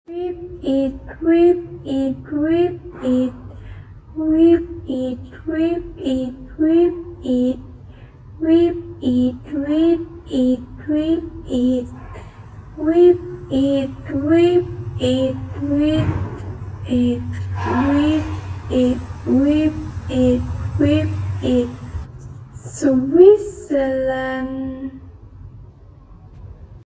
Whip it, whip it, whip it, whip it, whip it, whip it, whip it, whip it, whip it, whip it, whip it, whip it, whip it, whip it, whip it. Switzerland.